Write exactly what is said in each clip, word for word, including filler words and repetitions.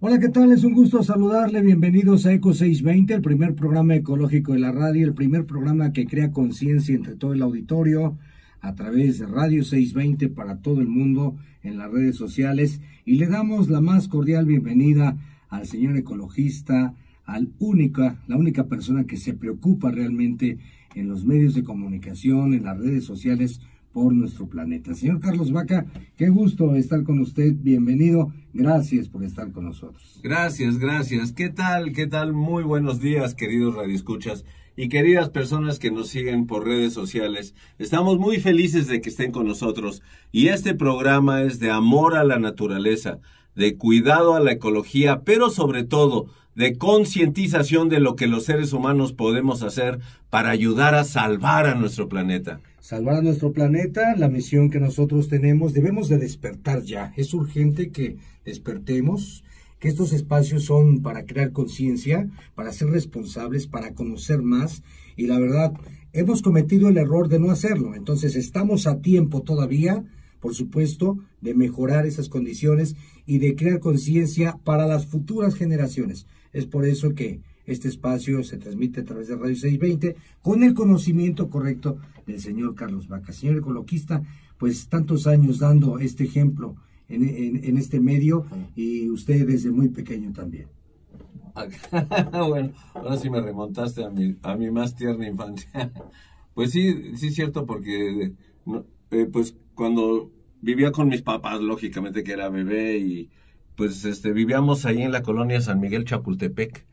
Hola, ¿qué tal? Es un gusto saludarle. Bienvenidos a Eco seiscientos veinte, el primer programa ecológico de la radio, el primer programa que crea conciencia entre todo el auditorio a través de Radio seiscientos veinte para todo el mundo en las redes sociales. Y le damos la más cordial bienvenida al señor ecologista, al única, la única persona que se preocupa realmente en los medios de comunicación, en las redes sociales, por nuestro planeta. Señor Carlos Baca, qué gusto estar con usted, bienvenido, gracias por estar con nosotros. Gracias, gracias. ¿Qué tal? ¿Qué tal? Muy buenos días, queridos radioescuchas y queridas personas que nos siguen por redes sociales. Estamos muy felices de que estén con nosotros y este programa es de amor a la naturaleza, de cuidado a la ecología, pero sobre todo de concientización de lo que los seres humanos podemos hacer para ayudar a salvar a nuestro planeta. Salvar a nuestro planeta, la misión que nosotros tenemos, debemos de despertar ya. Es urgente que despertemos, que estos espacios son para crear conciencia, para ser responsables, para conocer más. Y la verdad, hemos cometido el error de no hacerlo. Entonces estamos a tiempo todavía, por supuesto, de mejorar esas condiciones y de crear conciencia para las futuras generaciones. Es por eso que este espacio se transmite a través de Radio seiscientos veinte con el conocimiento correcto del señor Carlos Baca. Señor ecologista, pues tantos años dando este ejemplo en, en, en este medio y usted desde muy pequeño también. Bueno, ahora sí me remontaste a mi, a mi más tierna infancia. Pues sí, sí es cierto porque eh, pues cuando vivía con mis papás, lógicamente que era bebé y pues este vivíamos ahí en la colonia San Miguel Chapultepec.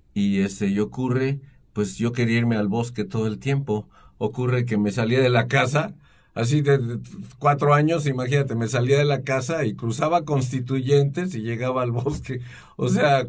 Y este, y ocurre, pues yo quería irme al bosque todo el tiempo. Ocurre que me salía de la casa, así de, de cuatro años, imagínate, me salía de la casa y cruzaba Constituyentes y llegaba al bosque. O sea,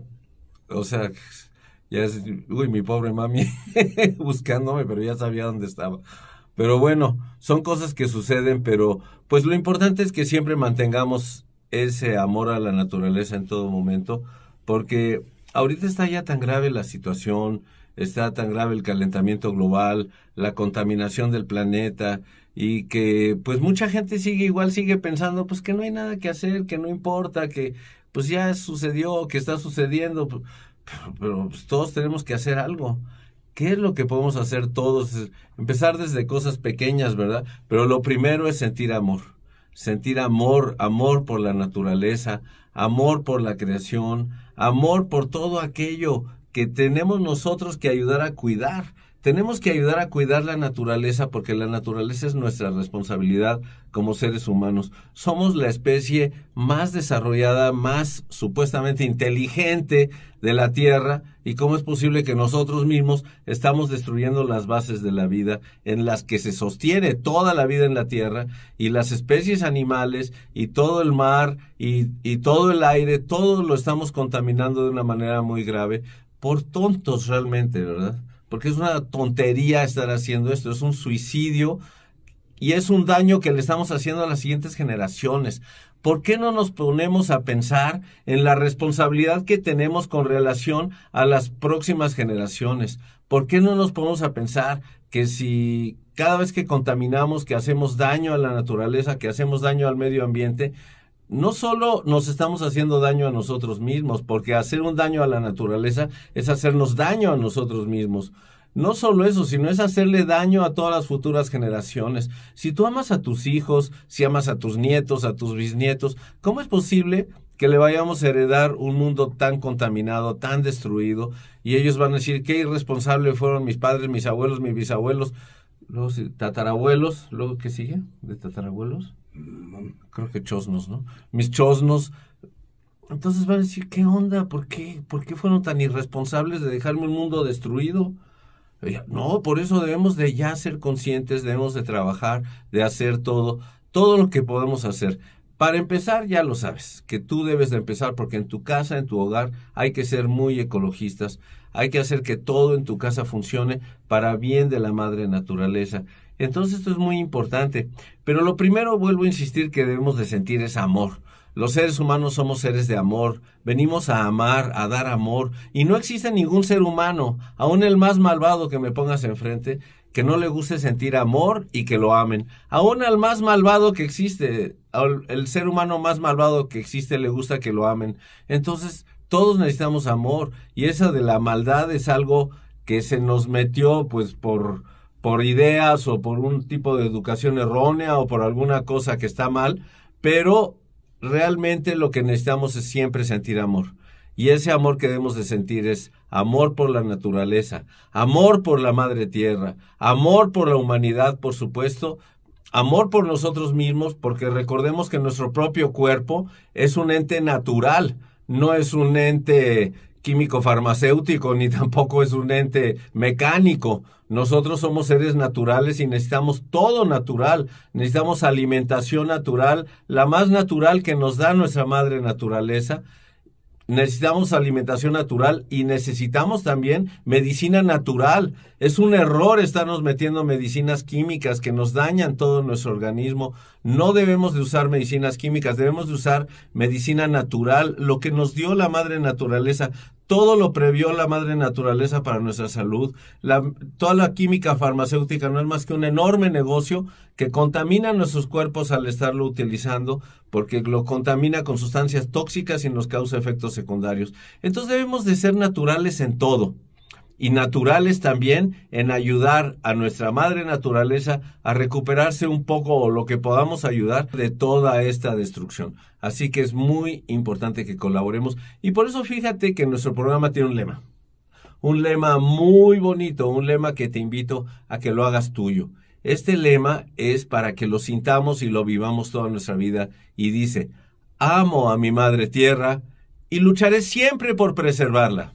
o sea, ya es, uy, mi pobre mami buscándome, pero ya sabía dónde estaba. Pero bueno, son cosas que suceden, pero pues lo importante es que siempre mantengamos ese amor a la naturaleza en todo momento, porque ahorita está ya tan grave la situación, está tan grave el calentamiento global, la contaminación del planeta, y que pues mucha gente sigue igual, sigue pensando pues que no hay nada que hacer, que no importa, que pues ya sucedió, que está sucediendo, pero, pero pues, todos tenemos que hacer algo. ¿Qué es lo que podemos hacer todos? Empezar desde cosas pequeñas, ¿verdad? Pero lo primero es sentir amor, sentir amor, amor por la naturaleza, amor por la creación, amor por todo aquello que tenemos nosotros que ayudar a cuidar. Tenemos que ayudar a cuidar la naturaleza porque la naturaleza es nuestra responsabilidad como seres humanos. Somos la especie más desarrollada, más supuestamente inteligente de la Tierra, y cómo es posible que nosotros mismos estamos destruyendo las bases de la vida en las que se sostiene toda la vida en la Tierra, y las especies animales y todo el mar y, y todo el aire, todo lo estamos contaminando de una manera muy grave por tontos realmente, ¿verdad? Porque es una tontería estar haciendo esto, es un suicidio y es un daño que le estamos haciendo a las siguientes generaciones. ¿Por qué no nos ponemos a pensar en la responsabilidad que tenemos con relación a las próximas generaciones? ¿Por qué no nos ponemos a pensar que si cada vez que contaminamos, que hacemos daño a la naturaleza, que hacemos daño al medio ambiente, no solo nos estamos haciendo daño a nosotros mismos, porque hacer un daño a la naturaleza es hacernos daño a nosotros mismos. No solo eso, sino es hacerle daño a todas las futuras generaciones. Si tú amas a tus hijos, si amas a tus nietos, a tus bisnietos, ¿cómo es posible que le vayamos a heredar un mundo tan contaminado, tan destruido? Y ellos van a decir, qué irresponsables fueron mis padres, mis abuelos, mis bisabuelos, los tatarabuelos, luego, ¿qué sigue? ¿De tatarabuelos? Creo que chosnos, ¿no? Mis chosnos. Entonces van a decir, ¿qué onda? ¿Por qué? ¿Por qué fueron tan irresponsables de dejarme un mundo destruido? No, por eso debemos de ya ser conscientes, debemos de trabajar, de hacer todo, todo lo que podemos hacer. Para empezar, ya lo sabes, que tú debes de empezar porque en tu casa, en tu hogar, hay que ser muy ecologistas. Hay que hacer que todo en tu casa funcione para bien de la madre naturaleza. Entonces esto es muy importante. Pero lo primero, vuelvo a insistir, que debemos de sentir es amor. Los seres humanos somos seres de amor, venimos a amar, a dar amor, y no existe ningún ser humano, aun el más malvado que me pongas enfrente, que no le guste sentir amor y que lo amen. Aún al más malvado que existe, al el ser humano más malvado que existe le gusta que lo amen. Entonces, Todos necesitamos amor, y esa de la maldad es algo que se nos metió pues por, por ideas o por un tipo de educación errónea o por alguna cosa que está mal, pero realmente lo que necesitamos es siempre sentir amor. Y ese amor que debemos de sentir es amor por la naturaleza, amor por la madre tierra, amor por la humanidad, por supuesto, amor por nosotros mismos, porque recordemos que nuestro propio cuerpo es un ente natural, no es un ente químico farmacéutico, ni tampoco es un ente mecánico. Nosotros somos seres naturales y necesitamos todo natural, necesitamos alimentación natural, la más natural que nos da nuestra madre naturaleza. Necesitamos alimentación natural y necesitamos también medicina natural. Es un error estarnos metiendo medicinas químicas que nos dañan todo nuestro organismo. No debemos de usar medicinas químicas, debemos de usar medicina natural, lo que nos dio la madre naturaleza. Todo lo previó la madre naturaleza para nuestra salud. La, toda la química farmacéutica no es más que un enorme negocio que contamina nuestros cuerpos al estarlo utilizando, porque lo contamina con sustancias tóxicas y nos causa efectos secundarios. Entonces debemos de ser naturales en todo, y naturales también en ayudar a nuestra madre naturaleza a recuperarse un poco o lo que podamos ayudar de toda esta destrucción. Así que es muy importante que colaboremos, y por eso fíjate que nuestro programa tiene un lema, un lema muy bonito, un lema que te invito a que lo hagas tuyo. Este lema es para que lo sintamos y lo vivamos toda nuestra vida, y dice: amo a mi madre tierra y lucharé siempre por preservarla.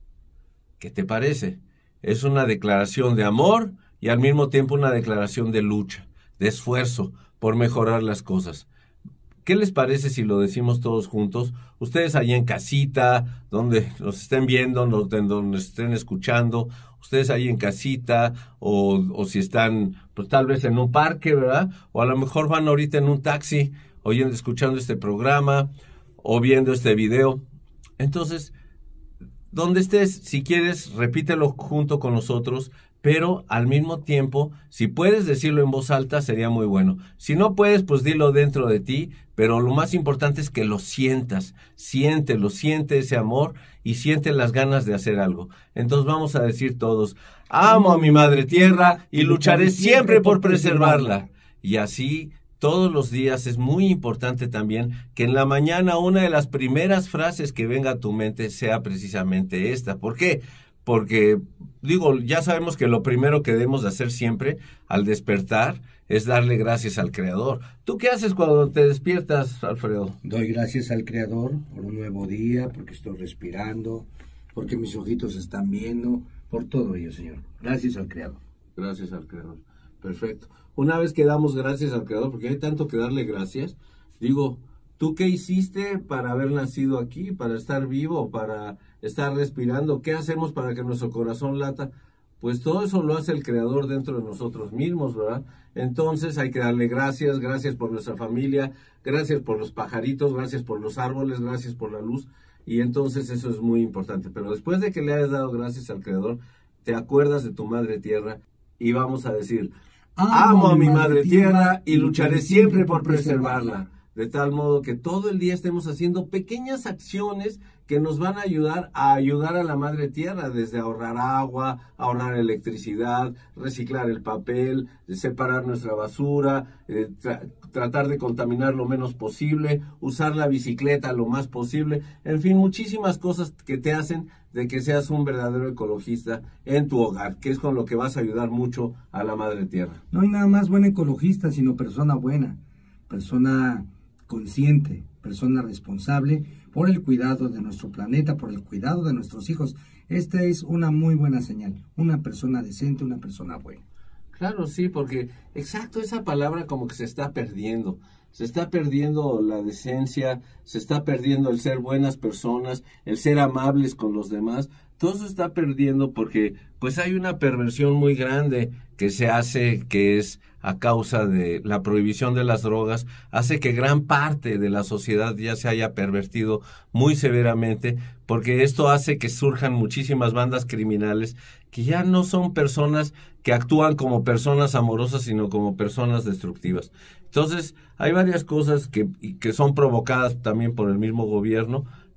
¿Qué te parece? Es una declaración de amor y al mismo tiempo una declaración de lucha, de esfuerzo por mejorar las cosas. ¿Qué les parece si lo decimos todos juntos? Ustedes allá en casita, donde nos estén viendo, donde nos estén escuchando, ustedes ahí en casita, o, o si están, pues tal vez en un parque, ¿verdad? O a lo mejor van ahorita en un taxi, oyendo, escuchando este programa, o viendo este video. Entonces, donde estés, si quieres, repítelo junto con nosotros, pero al mismo tiempo, si puedes decirlo en voz alta, sería muy bueno. Si no puedes, pues dilo dentro de ti, pero lo más importante es que lo sientas, siéntelo, siente ese amor y siente las ganas de hacer algo. Entonces vamos a decir todos: amo a mi madre tierra y lucharé siempre por preservarla. Y así todos los días. Es muy importante también que en la mañana una de las primeras frases que venga a tu mente sea precisamente esta. ¿Por qué? Porque, digo, ya sabemos que lo primero que debemos de hacer siempre al despertar es darle gracias al Creador. ¿Tú qué haces cuando te despiertas, Alfredo? Doy gracias al Creador por un nuevo día, porque estoy respirando, porque mis ojitos están viendo, por todo ello, Señor. Gracias al Creador. Gracias al Creador. Perfecto. Una vez que damos gracias al Creador, porque hay tanto que darle gracias, digo, ¿tú qué hiciste para haber nacido aquí, para estar vivo, para estar respirando? ¿Qué hacemos para que nuestro corazón lata? Pues todo eso lo hace el Creador dentro de nosotros mismos, ¿verdad? Entonces hay que darle gracias, gracias por nuestra familia, gracias por los pajaritos, gracias por los árboles, gracias por la luz, y entonces eso es muy importante. Pero después de que le hayas dado gracias al Creador, te acuerdas de tu madre tierra y vamos a decir: amo a mi madre tierra y lucharé siempre por preservarla. De tal modo que todo el día estemos haciendo pequeñas acciones que nos van a ayudar a ayudar a la madre tierra, desde ahorrar agua, ahorrar electricidad, reciclar el papel, separar nuestra basura, eh, tra tratar de contaminar lo menos posible, usar la bicicleta lo más posible, en fin, muchísimas cosas que te hacen de que seas un verdadero ecologista en tu hogar, que es con lo que vas a ayudar mucho a la madre tierra. No hay nada más buen ecologista, sino persona buena, persona consciente, persona responsable por el cuidado de nuestro planeta, por el cuidado de nuestros hijos. Esta es una muy buena señal, una persona decente, una persona buena. Claro, sí, porque exacto, esa palabra como que se está perdiendo. Se está perdiendo la decencia, se está perdiendo el ser buenas personas, el ser amables con los demás. Todo eso está perdiendo porque pues hay una perversión muy grande que se hace, que es a causa de la prohibición de las drogas, hace que gran parte de la sociedad ya se haya pervertido muy severamente, porque esto hace que surjan muchísimas bandas criminales que ya no son personas que actúan como personas amorosas, sino como personas destructivas. Entonces, hay varias cosas que, que son provocadas también por el mismo gobierno,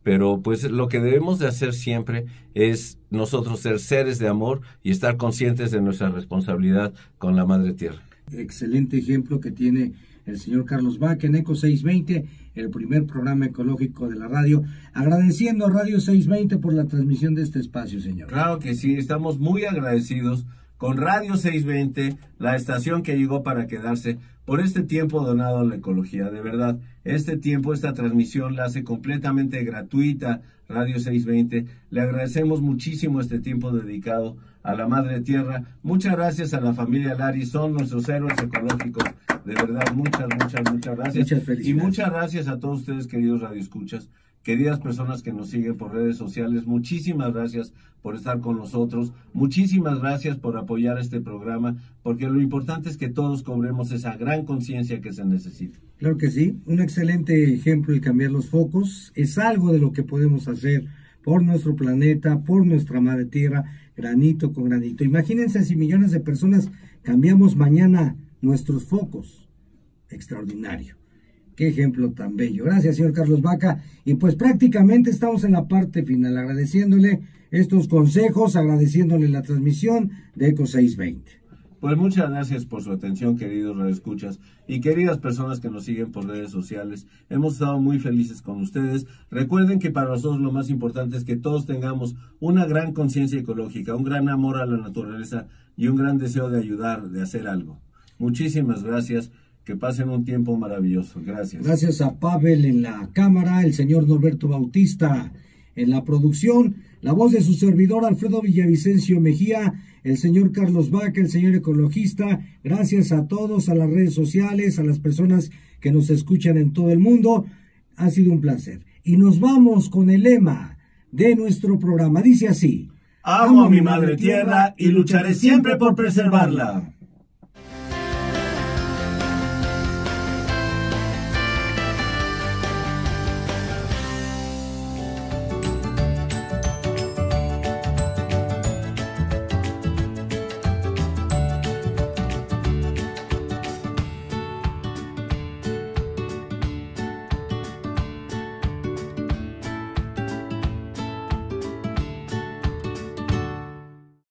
pero pues lo que debemos de hacer siempre es nosotros ser seres de amor y estar conscientes de nuestra responsabilidad con la Madre Tierra. Excelente ejemplo que tiene el señor Carlos Baca en Eco seiscientos veinte, el primer programa ecológico de la radio. Agradeciendo a Radio seiscientos veinte por la transmisión de este espacio, señor. Claro que sí, estamos muy agradecidos con Radio seiscientos veinte, la estación que llegó para quedarse, por este tiempo donado a la ecología. De verdad, este tiempo, esta transmisión la hace completamente gratuita Radio seiscientos veinte. Le agradecemos muchísimo este tiempo dedicado a la Madre Tierra. Muchas gracias a la familia Lari, son nuestros héroes ecológicos. De verdad, muchas, muchas, muchas gracias. Muchas felicidades. Y muchas gracias a todos ustedes, queridos radioescuchas, queridas personas que nos siguen por redes sociales. Muchísimas gracias por estar con nosotros. Muchísimas gracias por apoyar este programa, porque lo importante es que todos cobremos esa gran conciencia que se necesita. Claro que sí, un excelente ejemplo el cambiar los focos. Es algo de lo que podemos hacer por nuestro planeta, por nuestra Madre Tierra, granito con granito. Imagínense si millones de personas cambiamos mañana nuestros focos. Extraordinario. Qué ejemplo tan bello. Gracias, señor Carlos Baca. Y pues prácticamente estamos en la parte final, agradeciéndole estos consejos, agradeciéndole la transmisión de Eco seiscientos veinte. Pues muchas gracias por su atención, queridos radioescuchas y queridas personas que nos siguen por redes sociales. Hemos estado muy felices con ustedes. Recuerden que para nosotros lo más importante es que todos tengamos una gran conciencia ecológica, un gran amor a la naturaleza y un gran deseo de ayudar, de hacer algo. Muchísimas gracias. Que pasen un tiempo maravilloso. Gracias. Gracias a Pavel en la cámara, el señor Norberto Bautista en la producción, la voz de su servidor Alfredo Villavicencio Mejía, el señor Carlos Baca, el señor ecologista. Gracias a todos, a las redes sociales, a las personas que nos escuchan en todo el mundo. Ha sido un placer. Y nos vamos con el lema de nuestro programa. Dice así: amo a mi madre tierra y lucharé siempre por preservarla.